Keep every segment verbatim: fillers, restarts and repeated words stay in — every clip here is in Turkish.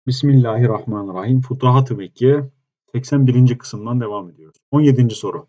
Bismillahirrahmanirrahim. Futuhat-ı Mekkiye seksen birinci kısımdan devam ediyoruz. on yedinci soru.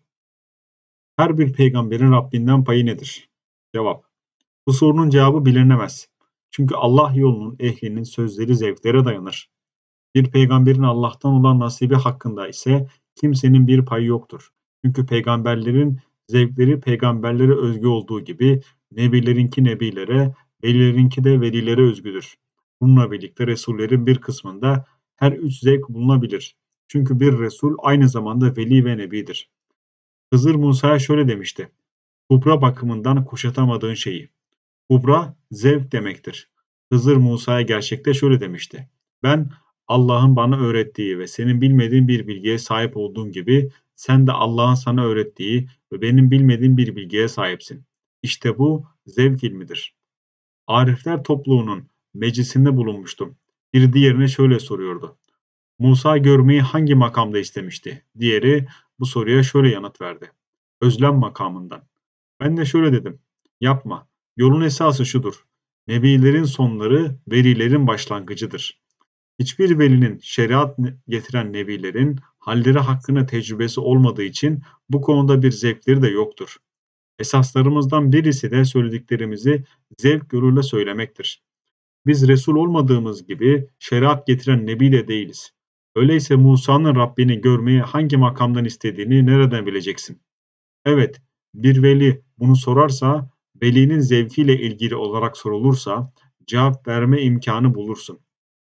Her bir peygamberin Rabbinden payı nedir? Cevap. Bu sorunun cevabı bilinemez. Çünkü Allah yolunun ehlinin sözleri zevklere dayanır. Bir peygamberin Allah'tan olan nasibi hakkında ise kimsenin bir payı yoktur. Çünkü peygamberlerin zevkleri peygamberlere özgü olduğu gibi nebilerinki nebilere, velilerinki de velilere özgüdür. Bununla birlikte Resullerin bir kısmında her üç zevk bulunabilir. Çünkü bir Resul aynı zamanda veli ve nebidir. Hızır Musa'ya şöyle demişti: Kubra bakımından kuşatamadığın şeyi. Kubra zevk demektir. Hızır Musa'ya gerçekte şöyle demişti: Ben Allah'ın bana öğrettiği ve senin bilmediğin bir bilgiye sahip olduğum gibi sen de Allah'ın sana öğrettiği ve benim bilmediğim bir bilgiye sahipsin. İşte bu zevk ilmidir. Arifler topluluğunun meclisinde bulunmuştum. Bir diğerine şöyle soruyordu: Musa görmeyi hangi makamda istemişti? Diğeri bu soruya şöyle yanıt verdi: Özlem makamından. Ben de şöyle dedim: Yapma. Yolun esası şudur: Nebilerin sonları, velilerin başlangıcıdır. Hiçbir velinin şeriat getiren nebilerin halleri hakkında tecrübesi olmadığı için bu konuda bir zevkleri de yoktur. Esaslarımızdan birisi de söylediklerimizi zevk yoluyla söylemektir. Biz Resul olmadığımız gibi şeriat getiren nebi de değiliz. Öyleyse Musa'nın Rabbini görmeyi hangi makamdan istediğini nereden bileceksin? Evet, bir veli bunu sorarsa, velinin zevkiyle ilgili olarak sorulursa cevap verme imkanı bulursun.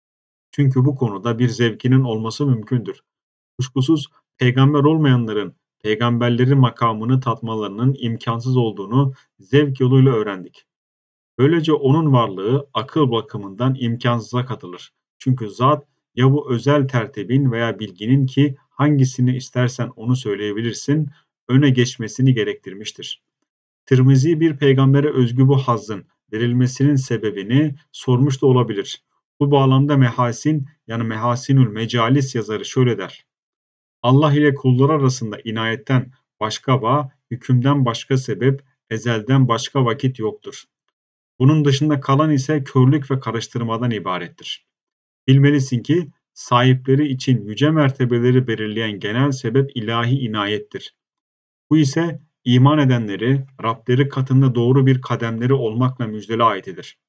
Çünkü bu konuda bir zevkinin olması mümkündür. Kuşkusuz peygamber olmayanların peygamberlerin makamını tatmalarının imkansız olduğunu zevk yoluyla öğrendik. Böylece onun varlığı akıl bakımından imkansıza katılır. Çünkü zat ya bu özel tertibin veya bilginin ki hangisini istersen onu söyleyebilirsin, öne geçmesini gerektirmiştir. Tirmizi bir peygambere özgü bu hazzın verilmesinin sebebini sormuş da olabilir. Bu bağlamda Mehasin yani Mehasinül Mecalis yazarı şöyle der: Allah ile kullar arasında inayetten başka bağ, hükümden başka sebep, ezelden başka vakit yoktur. Bunun dışında kalan ise körlük ve karıştırmadan ibarettir. Bilmelisin ki sahipleri için yüce mertebeleri belirleyen genel sebep ilahi inayettir. Bu ise iman edenleri Rableri katında doğru bir kademleri olmakla müjdeli ayetidir.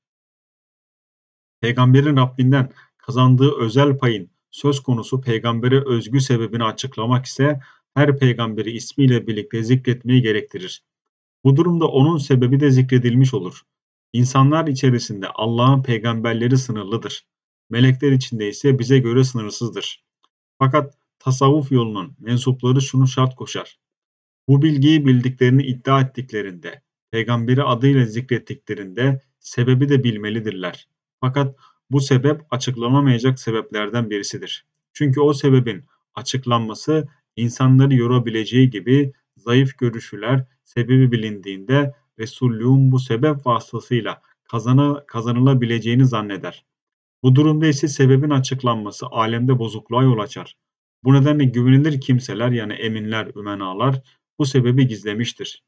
Peygamberin Rabbinden kazandığı özel payın söz konusu peygambere özgü sebebini açıklamak ise her peygamberi ismiyle birlikte zikretmeyi gerektirir. Bu durumda onun sebebi de zikredilmiş olur. İnsanlar içerisinde Allah'ın peygamberleri sınırlıdır. Melekler içinde ise bize göre sınırsızdır. Fakat tasavvuf yolunun mensupları şunu şart koşar: Bu bilgiyi bildiklerini iddia ettiklerinde, peygamberi adıyla zikrettiklerinde sebebi de bilmelidirler. Fakat bu sebep açıklanamayacak sebeplerden birisidir. Çünkü o sebebin açıklanması insanları yorabileceği gibi zayıf görüşüler sebebi bilindiğinde Resulluğun bu sebep vasıtasıyla kazana, kazanılabileceğini zanneder. Bu durumda ise sebebin açıklanması alemde bozukluğa yol açar. Bu nedenle güvenilir kimseler yani eminler, ümenalar bu sebebi gizlemiştir.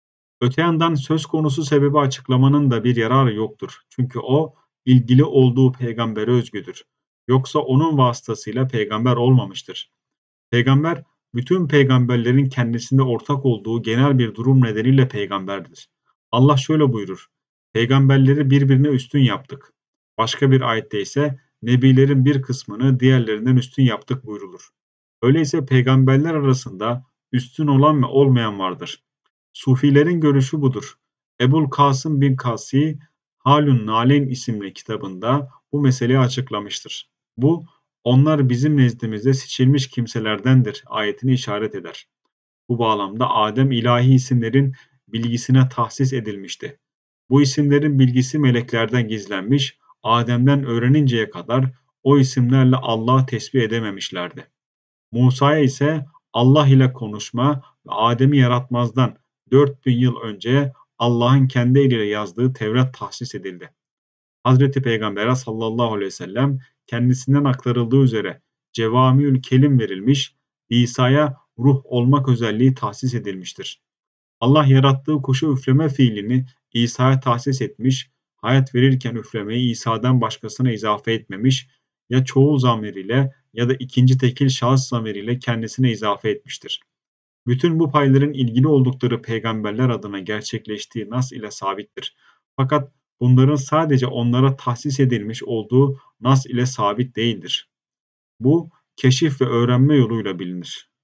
Öte yandan söz konusu sebebi açıklamanın da bir yararı yoktur. Çünkü o ilgili olduğu peygambere özgüdür. Yoksa onun vasıtasıyla peygamber olmamıştır. Peygamber bütün peygamberlerin kendisinde ortak olduğu genel bir durum nedeniyle peygamberdir. Allah şöyle buyurur: Peygamberleri birbirine üstün yaptık. Başka bir ayette ise nebilerin bir kısmını diğerlerinden üstün yaptık buyrulur. Öyleyse peygamberler arasında üstün olan ve olmayan vardır. Sufilerin görüşü budur. Ebul Kasım bin Kasi Halun Naleyn isimli kitabında bu meseleyi açıklamıştır. Bu, onlar bizim nezdimizde seçilmiş kimselerdendir ayetini işaret eder. Bu bağlamda Adem ilahi isimlerin bilgisine tahsis edilmişti. Bu isimlerin bilgisi meleklerden gizlenmiş, Adem'den öğreninceye kadar o isimlerle Allah'ı tesbih edememişlerdi. Musa'ya ise Allah ile konuşma ve Adem'i yaratmazdan dört bin yıl önce Allah'ın kendi eliyle yazdığı Tevrat tahsis edildi. Hazreti Peygamber'e sallallahu aleyhi ve sellem kendisinden aktarıldığı üzere cevamiül kelim verilmiş, İsa'ya ruh olmak özelliği tahsis edilmiştir. Allah yarattığı kuşa üfleme fiilini İsa'ya tahsis etmiş, hayat verirken üflemeyi İsa'dan başkasına izafe etmemiş, ya çoğul zamiriyle ya da ikinci tekil şahıs zamiriyle kendisine izafe etmiştir. Bütün bu payların ilgili oldukları peygamberler adına gerçekleştiği nas ile sabittir. Fakat bunların sadece onlara tahsis edilmiş olduğu nas ile sabit değildir. Bu keşif ve öğrenme yoluyla bilinir.